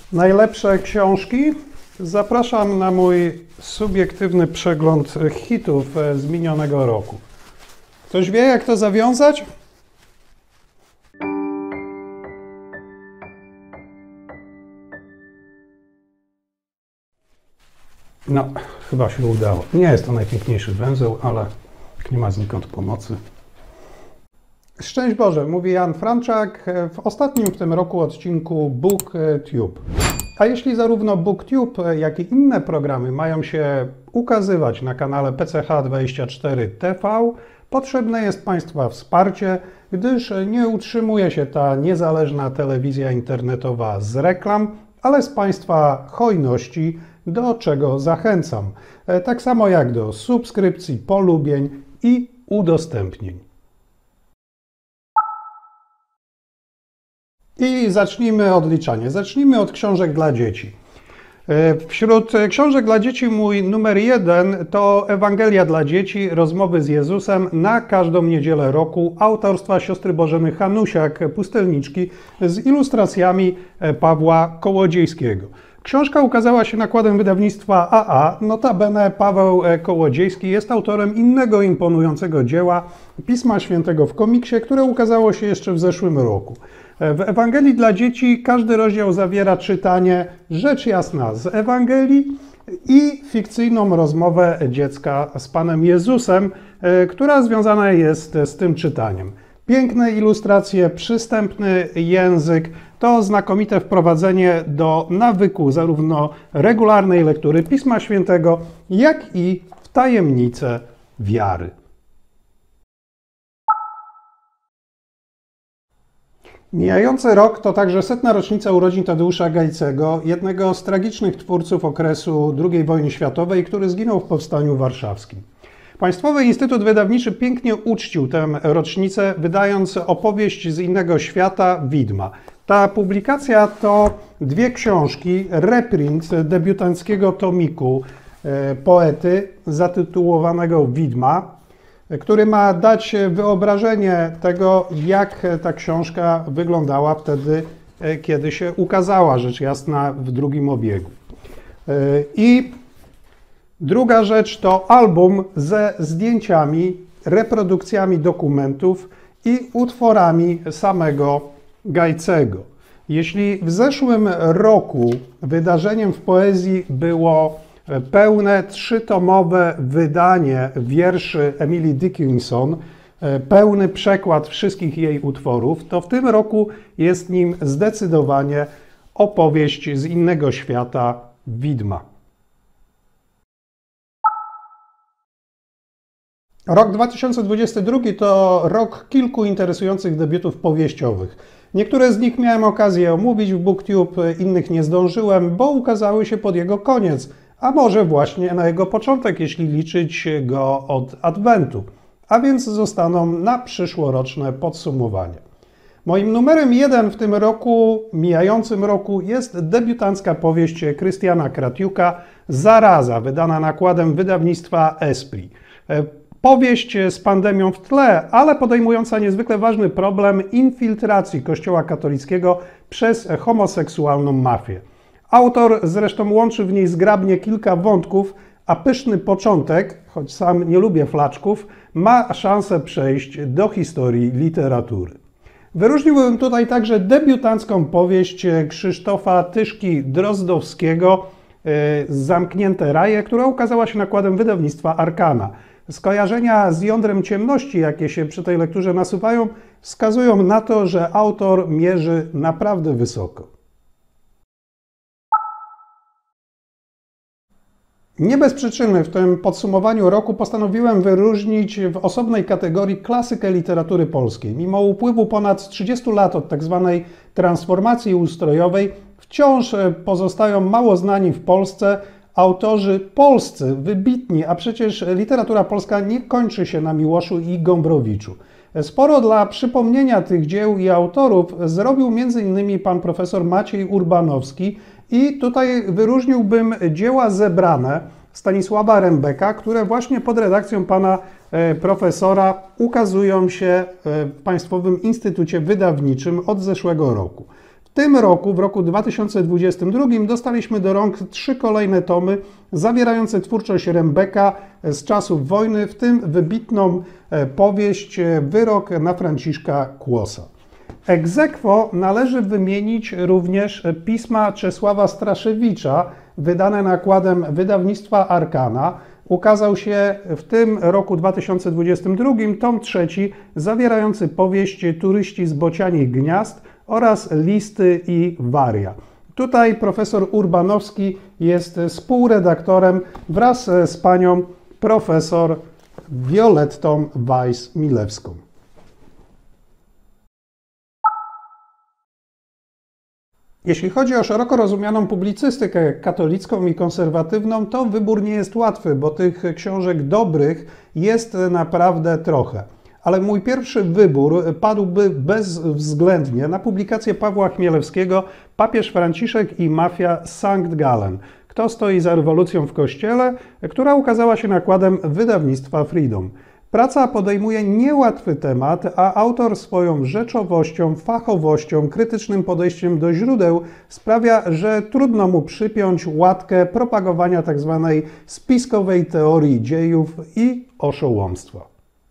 Najlepsze książki? Zapraszam na mój subiektywny przegląd hitów z minionego roku. Ktoś wie, jak to zawiązać? No, chyba się udało. Nie jest to najpiękniejszy węzeł, ale nie ma znikąd pomocy. Szczęść Boże, mówi Jan Franczak w ostatnim w tym roku odcinku BookTube. A jeśli zarówno BookTube, jak i inne programy mają się ukazywać na kanale PCH24 TV, potrzebne jest Państwa wsparcie, gdyż nie utrzymuje się ta niezależna telewizja internetowa z reklam, ale z Państwa hojności, do czego zachęcam. Tak samo jak do subskrypcji, polubień i udostępnień. I zacznijmy odliczanie. Zacznijmy od książek dla dzieci. Wśród książek dla dzieci mój numer 1 to Ewangelia dla dzieci, rozmowy z Jezusem na każdą niedzielę roku autorstwa siostry Bożeny Hanusiak-Pustelniczki z ilustracjami Pawła Kołodziejskiego. Książka ukazała się nakładem wydawnictwa AA. Notabene Paweł Kołodziejski jest autorem innego imponującego dzieła, Pisma Świętego w komiksie, które ukazało się jeszcze w zeszłym roku. W Ewangelii dla dzieci każdy rozdział zawiera czytanie, rzecz jasna, z Ewangelii i fikcyjną rozmowę dziecka z Panem Jezusem, która związana jest z tym czytaniem. Piękne ilustracje, przystępny język, to znakomite wprowadzenie do nawyku zarówno regularnej lektury Pisma Świętego, jak i w tajemnicę wiary. Mijający rok to także 100. rocznica urodzin Tadeusza Gajcego, jednego z tragicznych twórców okresu II wojny światowej, który zginął w Powstaniu Warszawskim. Państwowy Instytut Wydawniczy pięknie uczcił tę rocznicę, wydając opowieść z innego świata Widma. Ta publikacja to 2 książki, reprint debiutanckiego tomiku poety zatytułowanego Widma, który ma dać wyobrażenie tego, jak ta książka wyglądała wtedy, kiedy się ukazała, rzecz jasna, w drugim obiegu. I druga rzecz to album ze zdjęciami, reprodukcjami dokumentów i utworami samego Gajcego. Jeśli w zeszłym roku wydarzeniem w poezji było pełne 3-tomowe wydanie wierszy Emily Dickinson, pełny przekład wszystkich jej utworów, to w tym roku jest nim zdecydowanie opowieść z innego świata Widma. Rok 2022 to rok kilku interesujących debiutów powieściowych. Niektóre z nich miałem okazję omówić w BookTube, innych nie zdążyłem, bo ukazały się pod jego koniec, a może właśnie na jego początek, jeśli liczyć go od Adwentu, a więc zostaną na przyszłoroczne podsumowanie. Moim numerem 1 w tym roku, mijającym roku, jest debiutancka powieść Krystiana Kratiuka Zaraza, wydana nakładem wydawnictwa Esprit. Powieść z pandemią w tle, ale podejmująca niezwykle ważny problem infiltracji Kościoła katolickiego przez homoseksualną mafię. Autor zresztą łączy w niej zgrabnie kilka wątków, a pyszny początek, choć sam nie lubię flaczków, ma szansę przejść do historii literatury. Wyróżniłbym tutaj także debiutancką powieść Krzysztofa Tyszki-Drozdowskiego Zamknięte raje, która ukazała się nakładem wydawnictwa Arkana. Skojarzenia z jądrem ciemności, jakie się przy tej lekturze nasuwają, wskazują na to, że autor mierzy naprawdę wysoko. Nie bez przyczyny w tym podsumowaniu roku postanowiłem wyróżnić w osobnej kategorii klasykę literatury polskiej. Mimo upływu ponad 30 lat od tzw. transformacji ustrojowej, wciąż pozostają mało znani w Polsce autorzy polscy, wybitni, a przecież literatura polska nie kończy się na Miłoszu i Gombrowiczu. Sporo dla przypomnienia tych dzieł i autorów zrobił m.in. pan profesor Maciej Urbanowski i tutaj wyróżniłbym dzieła zebrane Stanisława Rembeka, które właśnie pod redakcją pana profesora ukazują się w Państwowym Instytucie Wydawniczym od zeszłego roku. W W tym roku, w roku 2022, dostaliśmy do rąk 3 kolejne tomy zawierające twórczość Rembeka z czasów wojny, w tym wybitną powieść Wyrok na Franciszka Kłosa. Ex aequo należy wymienić również pisma Czesława Straszewicza, wydane nakładem wydawnictwa Arkana. Ukazał się w tym roku 2022 tom 3 zawierający powieść Turyści z bocianich gniazd oraz Listy i Waria. Tutaj profesor Urbanowski jest współredaktorem wraz z panią profesor Violettą Weiss-Milewską. Jeśli chodzi o szeroko rozumianą publicystykę katolicką i konserwatywną, to wybór nie jest łatwy, bo tych książek dobrych jest naprawdę trochę. Ale mój pierwszy wybór padłby bezwzględnie na publikację Pawła Chmielewskiego Papież Franciszek i mafia Sankt Gallen. Kto stoi za rewolucją w Kościele, która ukazała się nakładem wydawnictwa Freedom. Praca podejmuje niełatwy temat, a autor swoją rzeczowością, fachowością, krytycznym podejściem do źródeł sprawia, że trudno mu przypiąć łatkę propagowania tzw. spiskowej teorii dziejów i oszołomstwa.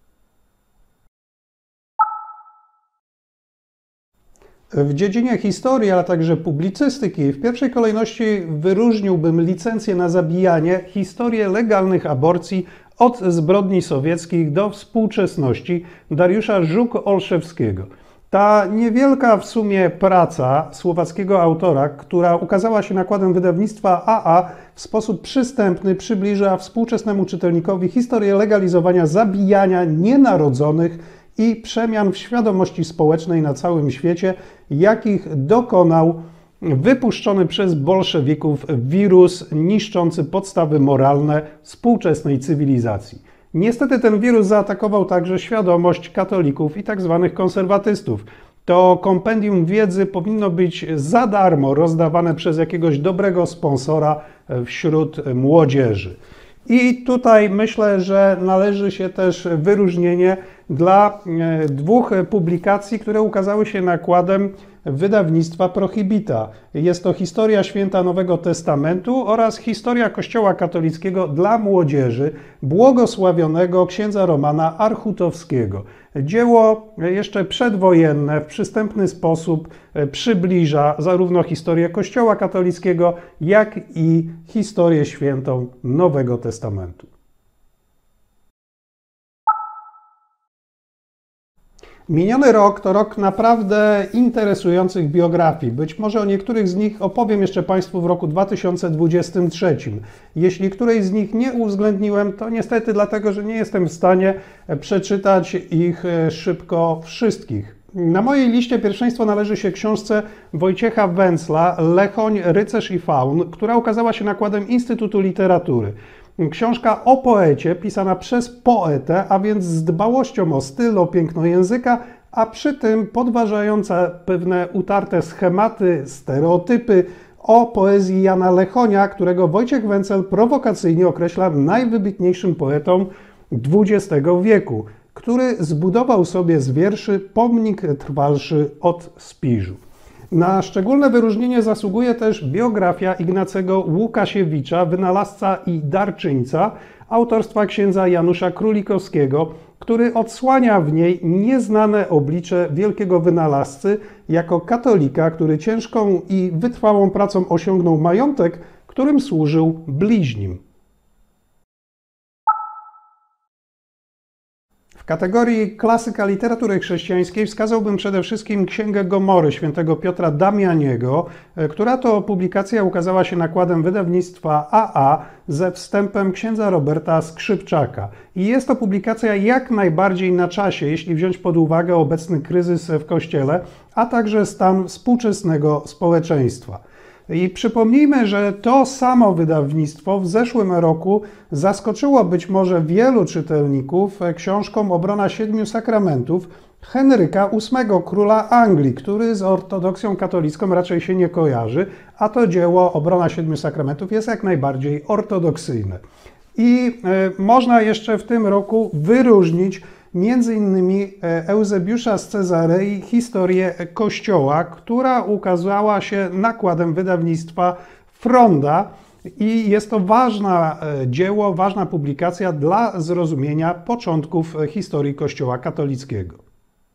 W dziedzinie historii, ale także publicystyki w pierwszej kolejności wyróżniłbym Licencję na zabijanie, historię legalnych aborcji od zbrodni sowieckich do współczesności Dariusza Żuk-Olszewskiego. Ta niewielka w sumie praca słowackiego autora, która ukazała się nakładem wydawnictwa AA, w sposób przystępny przybliża współczesnemu czytelnikowi historię legalizowania zabijania nienarodzonych i przemian w świadomości społecznej na całym świecie, jakich dokonał wypuszczony przez bolszewików wirus niszczący podstawy moralne współczesnej cywilizacji. Niestety ten wirus zaatakował także świadomość katolików i tzw. konserwatystów. To kompendium wiedzy powinno być za darmo rozdawane przez jakiegoś dobrego sponsora wśród młodzieży. I tutaj myślę, że należy się też wyróżnienie dla 2 publikacji, które ukazały się nakładem wydawnictwa Prohibita. Jest to Historia Święta Nowego Testamentu oraz Historia Kościoła katolickiego dla młodzieży błogosławionego księdza Romana Archutowskiego. Dzieło jeszcze przedwojenne w przystępny sposób przybliża zarówno historię Kościoła katolickiego, jak i historię świętą Nowego Testamentu. Miniony rok to rok naprawdę interesujących biografii. Być może o niektórych z nich opowiem jeszcze Państwu w roku 2023. Jeśli którejś z nich nie uwzględniłem, to niestety dlatego, że nie jestem w stanie przeczytać ich szybko wszystkich. Na mojej liście pierwszeństwo należy się książce Wojciecha Węcla Lechoń, rycerz i faun, która ukazała się nakładem Instytutu Literatury. Książka o poecie, pisana przez poetę, a więc z dbałością o styl, o piękno języka, a przy tym podważająca pewne utarte schematy, stereotypy o poezji Jana Lechonia, którego Wojciech Węcel prowokacyjnie określa najwybitniejszym poetą XX wieku, który zbudował sobie z wierszy pomnik trwalszy od Spiżu. Na szczególne wyróżnienie zasługuje też biografia Ignacego Łukasiewicza, wynalazca i darczyńca, autorstwa księdza Janusza Królikowskiego, który odsłania w niej nieznane oblicze wielkiego wynalazcy jako katolika, który ciężką i wytrwałą pracą osiągnął majątek, którym służył bliźnim. W kategorii klasyka literatury chrześcijańskiej wskazałbym przede wszystkim Księgę Gomory świętego Piotra Damianiego, która to publikacja ukazała się nakładem wydawnictwa AA ze wstępem księdza Roberta Skrzypczaka. I jest to publikacja jak najbardziej na czasie, jeśli wziąć pod uwagę obecny kryzys w Kościele, a także stan współczesnego społeczeństwa. I przypomnijmy, że to samo wydawnictwo w zeszłym roku zaskoczyło być może wielu czytelników książką Obrona Siedmiu Sakramentów Henryka VIII, króla Anglii, który z ortodoksją katolicką raczej się nie kojarzy, a to dzieło Obrona Siedmiu Sakramentów jest jak najbardziej ortodoksyjne. I można jeszcze w tym roku wyróżnić między innymi Eusebiusza z Cezarei Historię Kościoła, która ukazała się nakładem wydawnictwa Fronda i jest to ważne dzieło, ważna publikacja dla zrozumienia początków historii Kościoła katolickiego.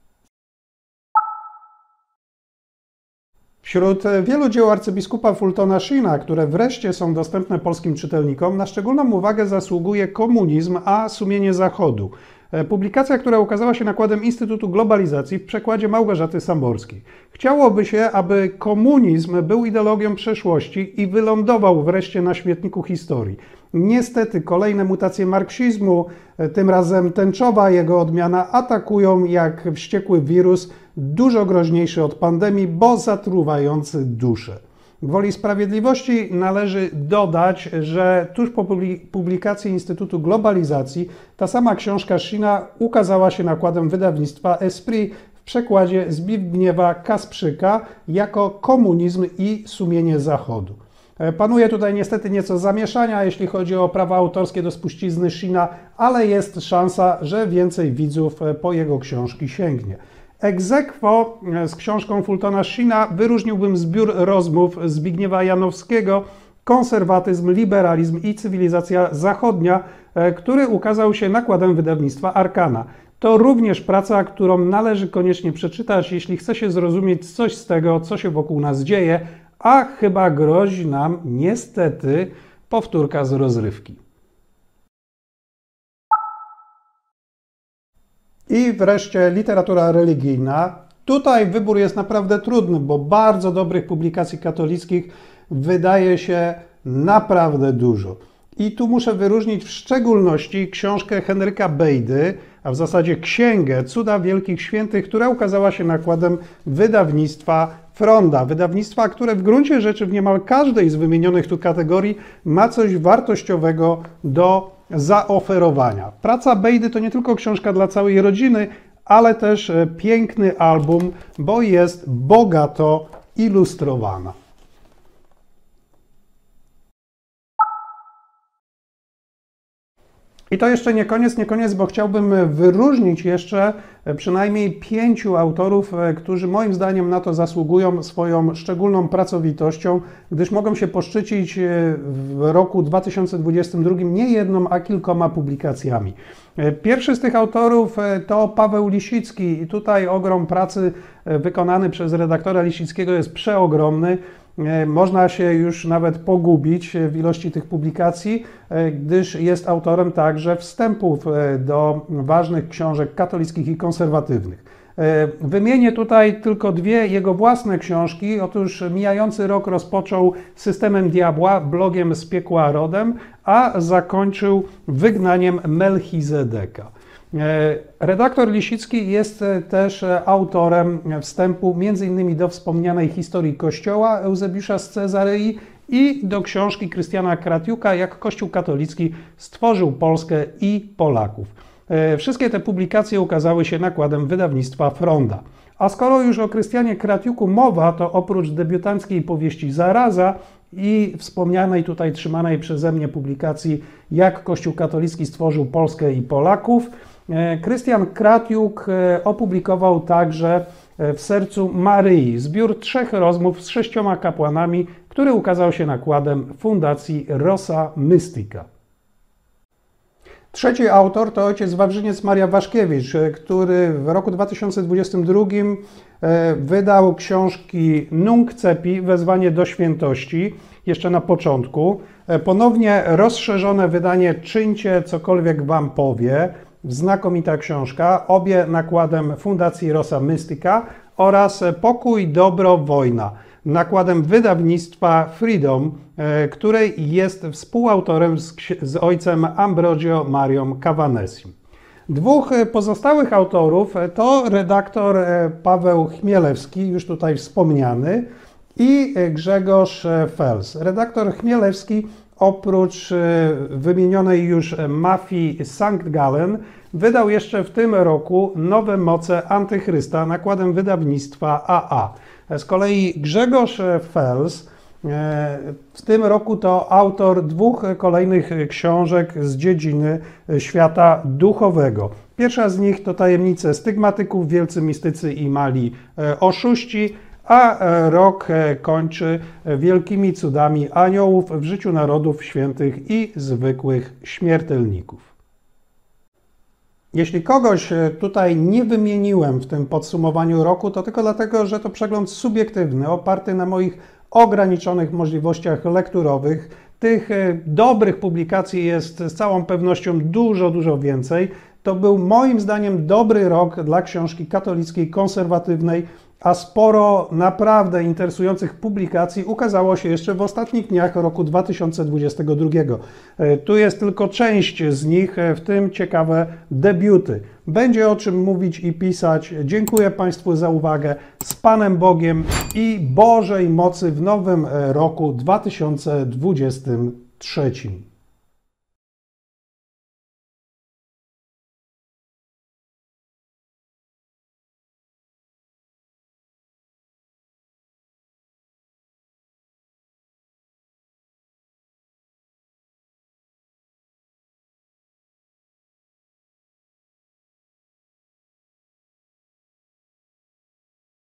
Wśród wielu dzieł arcybiskupa Fultona Sheena, które wreszcie są dostępne polskim czytelnikom, na szczególną uwagę zasługuje Komunizm, a sumienie Zachodu. Publikacja, która ukazała się nakładem Instytutu Globalizacji w przekładzie Małgorzaty Samborskiej. Chciałoby się, aby komunizm był ideologią przeszłości i wylądował wreszcie na śmietniku historii. Niestety kolejne mutacje marksizmu, tym razem tęczowa jego odmiana, atakują jak wściekły wirus, dużo groźniejszy od pandemii, bo zatruwający duszę. Gwoli sprawiedliwości należy dodać, że tuż po publikacji Instytutu Globalizacji ta sama książka Sheena ukazała się nakładem wydawnictwa Esprit w przekładzie Zbigniewa Kasprzyka jako Komunizm i sumienie Zachodu. Panuje tutaj niestety nieco zamieszania, jeśli chodzi o prawa autorskie do spuścizny Sheena, ale jest szansa, że więcej widzów po jego książki sięgnie. Ex aequo z książką Fultona Sheena wyróżniłbym zbiór rozmów Zbigniewa Janowskiego Konserwatyzm, liberalizm i cywilizacja zachodnia, który ukazał się nakładem wydawnictwa Arkana. To również praca, którą należy koniecznie przeczytać, jeśli chce się zrozumieć coś z tego, co się wokół nas dzieje, a chyba grozi nam niestety powtórka z rozrywki. I wreszcie literatura religijna. Tutaj wybór jest naprawdę trudny, bo bardzo dobrych publikacji katolickich wydaje się naprawdę dużo. I tu muszę wyróżnić w szczególności książkę Henryka Bejdy, a w zasadzie księgę Cuda Wielkich Świętych, która ukazała się nakładem wydawnictwa Fronda. Wydawnictwa, które w gruncie rzeczy w niemal każdej z wymienionych tu kategorii ma coś wartościowego do zaoferowania. Praca Bejdy to nie tylko książka dla całej rodziny, ale też piękny album, bo jest bogato ilustrowana. I to jeszcze nie koniec, bo chciałbym wyróżnić jeszcze przynajmniej 5 autorów, którzy moim zdaniem na to zasługują swoją szczególną pracowitością, gdyż mogą się poszczycić w roku 2022 nie jedną, a kilkoma publikacjami. Pierwszy z tych autorów to Paweł Lisicki i tutaj ogrom pracy wykonany przez redaktora Lisickiego jest przeogromny. Można się już nawet pogubić w ilości tych publikacji, gdyż jest autorem także wstępów do ważnych książek katolickich i konserwatywnych. Wymienię tutaj tylko 2 jego własne książki. Otóż mijający rok rozpoczął Systemem Diabła, blogiem z piekła rodem, a zakończył Wygnaniem Melchizedeka. Redaktor Lisicki jest też autorem wstępu m.in. do wspomnianej historii Kościoła Eusebiusza z Cezarei i do książki Krystiana Kratiuka, jak Kościół katolicki stworzył Polskę i Polaków. Wszystkie te publikacje ukazały się nakładem wydawnictwa Fronda. A skoro już o Krystianie Kratiuku mowa, to oprócz debiutanckiej powieści Zaraza i wspomnianej tutaj trzymanej przeze mnie publikacji Jak Kościół katolicki stworzył Polskę i Polaków, Krystian Kratiuk opublikował także W sercu Maryi zbiór 3 rozmów z 6 kapłanami, który ukazał się nakładem Fundacji Rosa Mystica. Trzeci autor to ojciec Wawrzyniec Maria Waszkiewicz, który w roku 2022 wydał książki Nunc Cepi, Wezwanie do świętości, jeszcze na początku. Ponownie rozszerzone wydanie Czyńcie cokolwiek wam powie, znakomita książka, obie nakładem Fundacji Rosa Mystica oraz Pokój, dobro, wojna, nakładem wydawnictwa Freedom, której jest współautorem z ojcem Ambrogio Marią Cavanessim. 2 pozostałych autorów to redaktor Paweł Chmielewski, już tutaj wspomniany, i Grzegorz Fels. Redaktor Chmielewski oprócz wymienionej już Mafii Sankt Gallen wydał jeszcze w tym roku Nowe moce Antychrysta nakładem wydawnictwa AA. Z kolei Grzegorz Fels W tym roku to autor 2 kolejnych książek z dziedziny świata duchowego. Pierwsza z nich to Tajemnice stygmatyków, wielcy mistycy i mali oszuści, a rok kończy wielkimi cudami aniołów w życiu narodów świętych i zwykłych śmiertelników. Jeśli kogoś tutaj nie wymieniłem w tym podsumowaniu roku, to tylko dlatego, że to przegląd subiektywny, oparty na moich ograniczonych możliwościach lekturowych. Tych dobrych publikacji jest z całą pewnością dużo więcej. To był moim zdaniem dobry rok dla książki katolickiej, konserwatywnej, a sporo naprawdę interesujących publikacji ukazało się jeszcze w ostatnich dniach roku 2022. Tu jest tylko część z nich, w tym ciekawe debiuty. Będzie o czym mówić i pisać. Dziękuję Państwu za uwagę. Z Panem Bogiem i Bożej mocy w nowym roku 2023.